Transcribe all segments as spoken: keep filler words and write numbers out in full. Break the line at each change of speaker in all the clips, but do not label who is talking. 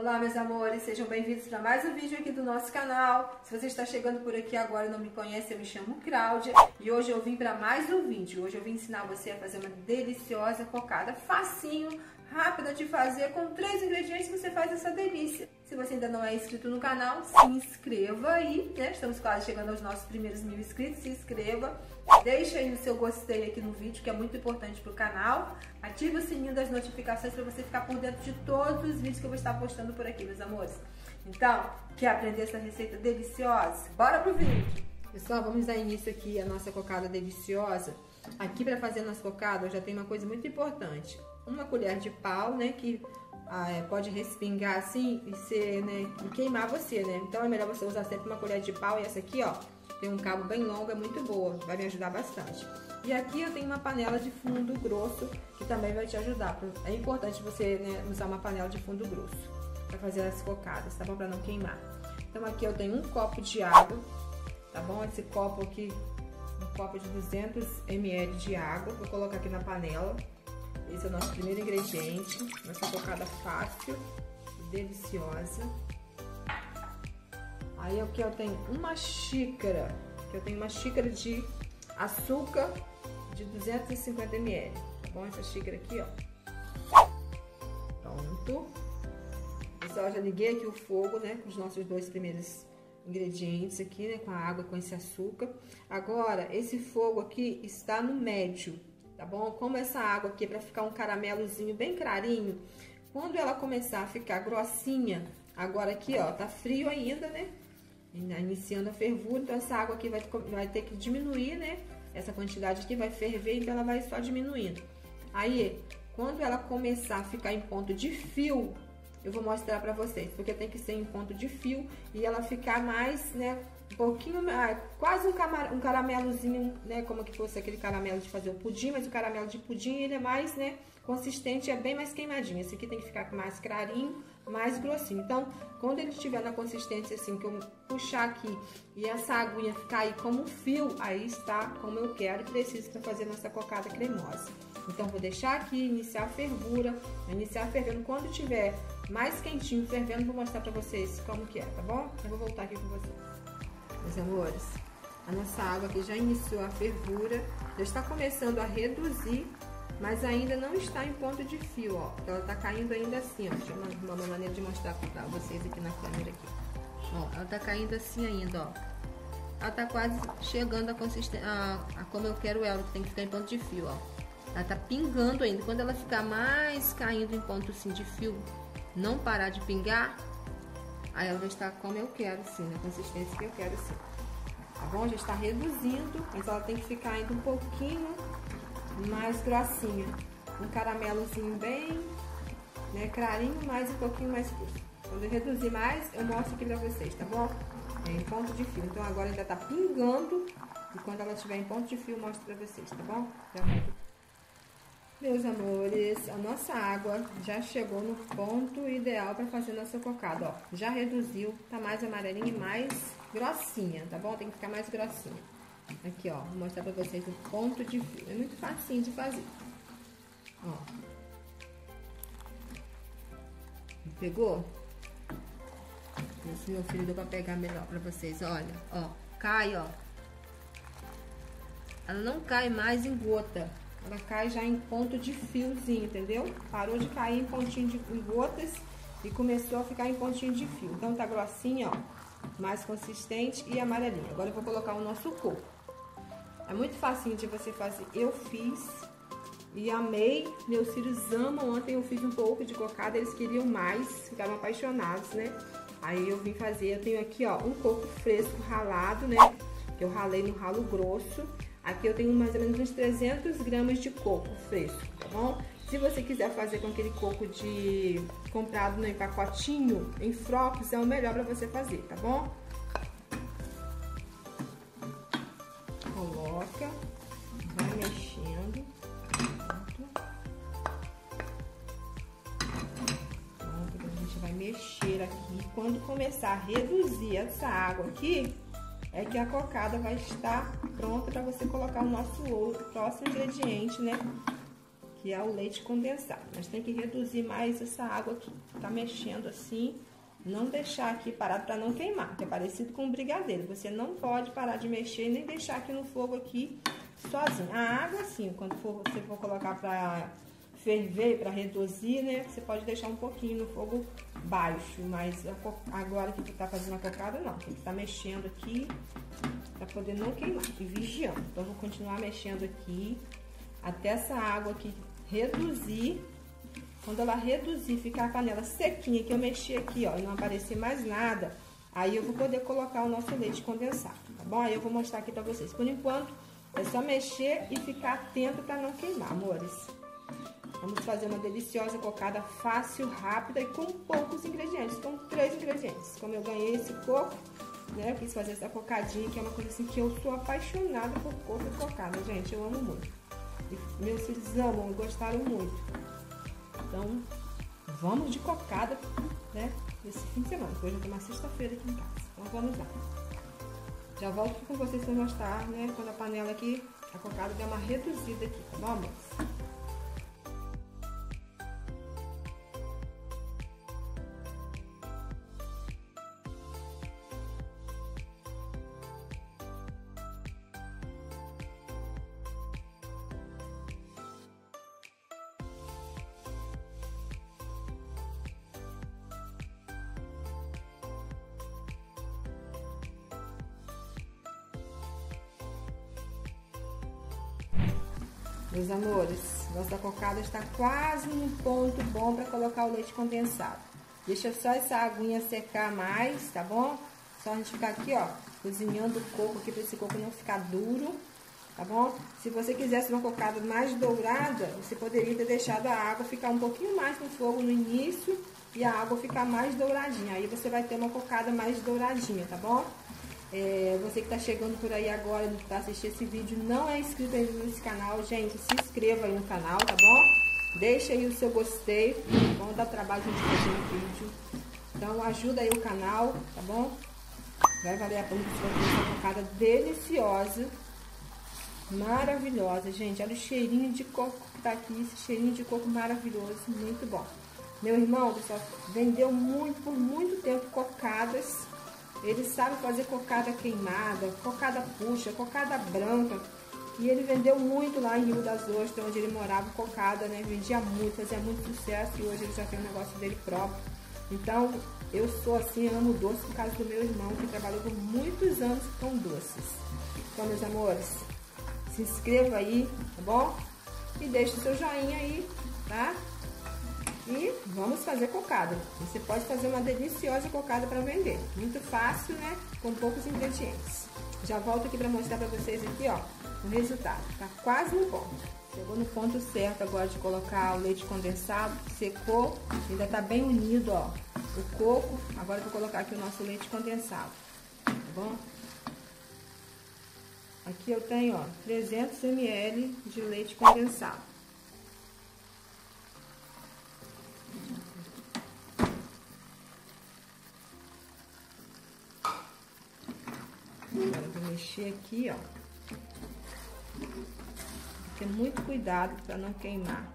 Olá, meus amores, sejam bem-vindos para mais um vídeo aqui do nosso canal. Se você está chegando por aqui agora e não me conhece, eu me chamo Cláudia e hoje eu vim para mais um vídeo. Hoje eu vim ensinar você a fazer uma deliciosa cocada, facinho, rápida de fazer, com três ingredientes você faz essa delícia. Se você ainda não é inscrito no canal, se inscreva aí, né? Estamos quase chegando aos nossos primeiros mil inscritos, se inscreva. Deixa aí o seu gostei aqui no vídeo, que é muito importante para o canal. Ative o sininho das notificações para você ficar por dentro de todos os vídeos que eu vou estar postando por aqui, meus amores. Então, quer aprender essa receita deliciosa? Bora pro vídeo! Pessoal, vamos dar início aqui à nossa cocada deliciosa. Aqui para fazer a nossa cocada, eu já tenho uma coisa muito importante. Uma colher de pau, né, que ah, é, pode respingar assim e, ser, né, e queimar você, né? Então é melhor você usar sempre uma colher de pau. E essa aqui, ó, tem um cabo bem longo, é muito boa, vai me ajudar bastante. E aqui eu tenho uma panela de fundo grosso, que também vai te ajudar. É importante você, né, usar uma panela de fundo grosso para fazer as cocadas, tá bom? Para não queimar. Então aqui eu tenho um copo de água, tá bom? Esse copo aqui, um copo de duzentos mililitros de água, vou colocar aqui na panela. Esse é o nosso primeiro ingrediente, nossa cocada fácil e deliciosa. Aí aqui eu tenho uma xícara, que eu tenho uma xícara de açúcar de duzentos e cinquenta mililitros, tá bom? Essa xícara aqui, ó. Pronto. Pessoal, já liguei aqui o fogo, né, com os nossos dois primeiros ingredientes aqui, né, com a água, com esse açúcar. Agora, esse fogo aqui está no médio, tá bom? Como essa água aqui é para ficar um caramelozinho bem clarinho, quando ela começar a ficar grossinha, agora aqui, ó, tá frio ainda, né? Iniciando a fervura, então essa água aqui vai, vai ter que diminuir, né? Essa quantidade aqui vai ferver, então ela vai só diminuindo. Aí, quando ela começar a ficar em ponto de fio, eu vou mostrar pra vocês, porque tem que ser em ponto de fio e ela ficar mais, né? Um pouquinho, quase um, camar, um caramelozinho, né? Como que fosse aquele caramelo de fazer o pudim, mas o caramelo de pudim ele é mais, né? Consistente, é bem mais queimadinho. Esse aqui tem que ficar mais clarinho, mais grossinho. Então, quando ele estiver na consistência assim, que eu puxar aqui e essa aguinha ficar aí como um fio, aí está como eu quero e preciso para fazer nossa cocada cremosa. Então, vou deixar aqui, iniciar a fervura, iniciar fervendo. Quando tiver mais quentinho, fervendo, vou mostrar para vocês como que é, tá bom? Eu vou voltar aqui com vocês. Meus amores, a nossa água aqui já iniciou a fervura, já está começando a reduzir, mas ainda não está em ponto de fio, ó. Ela tá caindo ainda assim, ó. Deixa eu uma, uma maneira de mostrar pra vocês aqui na câmera aqui. Ó, ela tá caindo assim ainda, ó. Ela tá quase chegando a consistência, a, a como eu quero ela, que tem que ficar em ponto de fio, ó. Ela tá pingando ainda. Quando ela ficar mais caindo em ponto assim de fio, não parar de pingar, aí ela já está como eu quero, assim, na consistência que eu quero, assim. Tá bom? Já está reduzindo, mas ela tem que ficar ainda um pouquinho mais grossinha. Um caramelozinho bem, né, clarinho, mais um pouquinho mais grosso. Quando eu reduzir mais, eu mostro aqui pra vocês, tá bom? É em ponto de fio. Então agora ainda tá pingando e quando ela estiver em ponto de fio, eu mostro pra vocês, tá bom? Então, meus amores, a nossa água já chegou no ponto ideal para fazer nossa cocada, ó. Já reduziu, tá mais amarelinha e mais grossinha, tá bom? Tem que ficar mais grossinha. Aqui, ó, vou mostrar pra vocês o ponto de fio. É muito facinho de fazer. Ó. Pegou? Esse meu filho deu pra pegar melhor pra vocês, olha. Ó, cai, ó. Ela não cai mais em gota. Ela cai já em ponto de fiozinho, entendeu? Parou de cair em pontinho de em gotas e começou a ficar em pontinho de fio. Então tá grossinha, ó, mais consistente e amarelinha. Agora eu vou colocar o nosso coco. É muito facinho de você fazer. Eu fiz e amei. Meus filhos amam. Ontem eu fiz um pouco de cocada, eles queriam mais, ficaram apaixonados, né? Aí eu vim fazer. Eu tenho aqui, ó, um coco fresco ralado, né? Que eu ralei no ralo grosso. Aqui eu tenho mais ou menos uns trezentos gramas de coco fresco, tá bom? Se você quiser fazer com aquele coco de comprado no pacotinho, em flocos, é o melhor pra você fazer, tá bom? Coloca, vai mexendo. Pronto. Pronto, a gente vai mexer aqui. Quando começar a reduzir essa água aqui, é que a cocada vai estar pronta para você colocar o nosso outro próximo ingrediente, né? Que é o leite condensado. Mas tem que reduzir mais essa água aqui. ficar mexendo assim, não deixar aqui parado para não queimar, que é parecido com um brigadeiro. Você não pode parar de mexer e nem deixar aqui no fogo aqui sozinho. A água, assim, quando for, você for colocar para ferver, para reduzir, né, você pode deixar um pouquinho no fogo baixo, mas agora que tu tá fazendo a cocada, não, tem que estar mexendo aqui para poder não queimar e vigiando. Então, eu vou continuar mexendo aqui até essa água aqui reduzir. Quando ela reduzir, ficar a panela sequinha, que eu mexi aqui, ó, e não aparecer mais nada, aí eu vou poder colocar o nosso leite condensado, tá bom? Aí eu vou mostrar aqui pra vocês. Por enquanto, é só mexer e ficar atento pra não queimar, amores. Vamos fazer uma deliciosa cocada fácil, rápida e com poucos ingredientes, com três ingredientes. Como eu ganhei esse coco, né, eu quis fazer essa cocadinha, que é uma coisa assim que eu sou apaixonada por coco e cocada, gente, eu amo muito. E meus filhos amam e gostaram muito. Então, vamos de cocada, né, nesse fim de semana, porque hoje eu tô uma sexta-feira aqui em casa. Então, vamos lá. Já volto aqui com vocês para mostrar, né, quando a panela aqui, a cocada deu uma reduzida aqui, tá bom, amores? Meus amores, nossa cocada está quase num ponto bom para colocar o leite condensado. Deixa só essa aguinha secar mais, tá bom? Só a gente ficar aqui, ó, cozinhando o coco aqui para esse coco não ficar duro, tá bom? Se você quisesse uma cocada mais dourada, você poderia ter deixado a água ficar um pouquinho mais no fogo no início e a água ficar mais douradinha. Aí você vai ter uma cocada mais douradinha, tá bom? É, você que está chegando por aí agora, que está assistindo esse vídeo, não é inscrito ainda nesse canal, gente, se inscreva aí no canal, tá bom? Deixa aí o seu gostei, tá bom? Dá trabalho a gente fazer um vídeo. Então, ajuda aí o canal, tá bom? Vai valer a pena, você vai ter uma cocada deliciosa, maravilhosa, gente. Olha o cheirinho de coco que tá aqui, esse cheirinho de coco maravilhoso, muito bom. Meu irmão, pessoal, vendeu muito, por muito tempo cocadas. Ele sabe fazer cocada queimada, cocada puxa, cocada branca. E ele vendeu muito lá em Rio das Ostras, onde ele morava, cocada, né? Vendia muito, fazia muito sucesso e hoje ele já tem um negócio dele próprio. Então, eu sou assim, amo doce por causa do meu irmão, que trabalhou por muitos anos com doces. Então, meus amores, se inscreva aí, tá bom? E deixe o seu joinha aí, tá? E vamos fazer cocada. Você pode fazer uma deliciosa cocada para vender. Muito fácil, né? Com poucos ingredientes. Já volto aqui para mostrar para vocês aqui, ó, o resultado. Tá quase no ponto. Chegou no ponto certo agora de colocar o leite condensado. Secou, ainda tá bem unido, ó, o coco. Agora eu vou colocar aqui o nosso leite condensado, tá bom? Aqui eu tenho, ó, trezentos mililitros de leite condensado. Agora eu vou mexer aqui, ó. Ter muito cuidado para não queimar.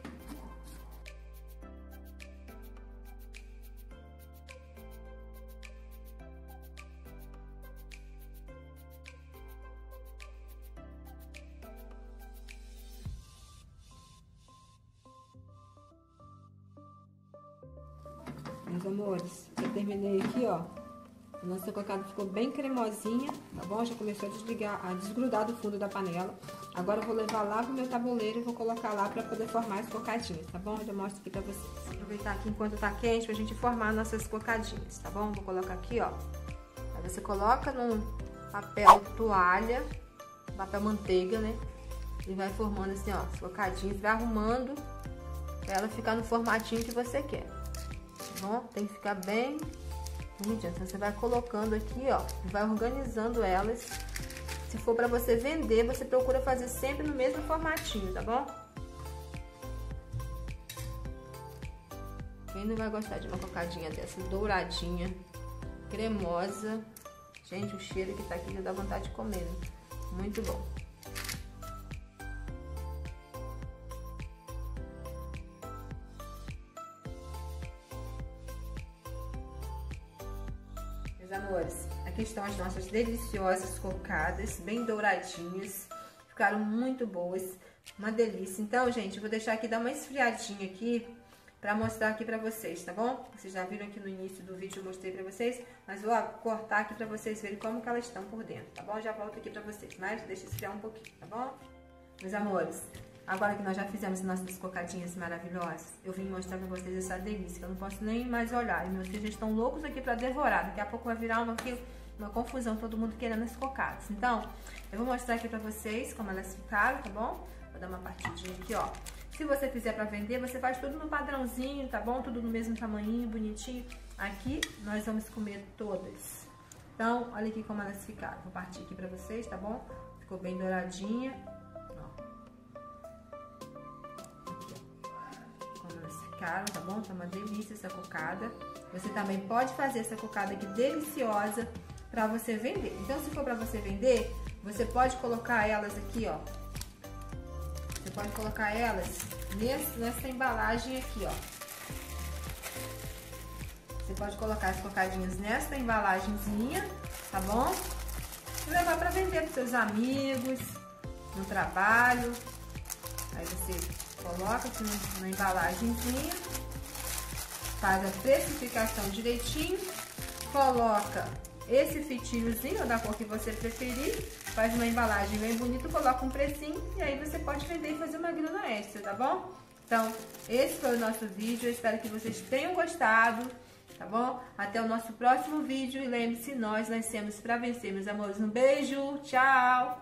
Meus amores, eu terminei aqui, ó. A nossa cocada ficou bem cremosinha, tá bom? Já começou a desligar, a desgrudar do fundo da panela. Agora eu vou levar lá pro meu tabuleiro e vou colocar lá pra poder formar as cocadinhas, tá bom? Eu já mostro aqui pra vocês. Aproveitar aqui enquanto tá quente pra gente formar nossas cocadinhas, tá bom? Vou colocar aqui, ó. Aí você coloca num papel toalha, papel manteiga, né? E vai formando assim, ó, as cocadinhas, vai arrumando pra ela ficar no formatinho que você quer, tá bom? Tem que ficar bem... Então, você vai colocando aqui, ó, vai organizando elas. Se for para você vender, você procura fazer sempre no mesmo formatinho, tá bom? Quem não vai gostar de uma cocadinha dessa douradinha, cremosa? Gente, o cheiro que tá aqui já dá vontade de comer, né? Muito bom. Meus amores, aqui estão as nossas deliciosas cocadas, bem douradinhas. Ficaram muito boas, uma delícia. Então, gente, eu vou deixar aqui dar uma esfriadinha aqui pra mostrar aqui pra vocês, tá bom? Vocês já viram aqui no início do vídeo, eu mostrei pra vocês, mas vou cortar aqui pra vocês verem como que elas estão por dentro, tá bom? Já volto aqui pra vocês, mas deixa esfriar um pouquinho, tá bom? Meus amores, agora que nós já fizemos nossas cocadinhas maravilhosas, eu vim mostrar pra vocês essa delícia, que eu não posso nem mais olhar. E meus filhos estão loucos aqui pra devorar, daqui a pouco vai virar uma, uma confusão, todo mundo querendo as cocadas. Então, eu vou mostrar aqui pra vocês como elas ficaram, tá bom? Vou dar uma partidinha aqui, ó. Se você fizer pra vender, você faz tudo no padrãozinho, tá bom? Tudo no mesmo tamanho, bonitinho. Aqui, nós vamos comer todas. Então, olha aqui como elas ficaram. Vou partir aqui pra vocês, tá bom? Ficou bem douradinha. Ó. Aqui, ó. Como elas ficaram, tá bom? Tá uma delícia essa cocada. Você também pode fazer essa cocada aqui deliciosa pra você vender. Então, se for pra você vender, você pode colocar elas aqui, ó. Você pode colocar elas nesse, nessa embalagem aqui, ó. Você pode colocar as cocadinhas nessa embalagenzinha, tá bom? E levar para vender para seus amigos, no trabalho. Aí você coloca aqui na embalagenzinha, faz a precificação direitinho, coloca esse fitilhozinho da cor que você preferir, faz uma embalagem bem bonita, coloca um precinho e aí você pode vender e fazer uma grana extra, tá bom? Então, esse foi o nosso vídeo, eu espero que vocês tenham gostado, tá bom? Até o nosso próximo vídeo e lembre-se, nós nascemos para vencer, meus amores. Um beijo, tchau!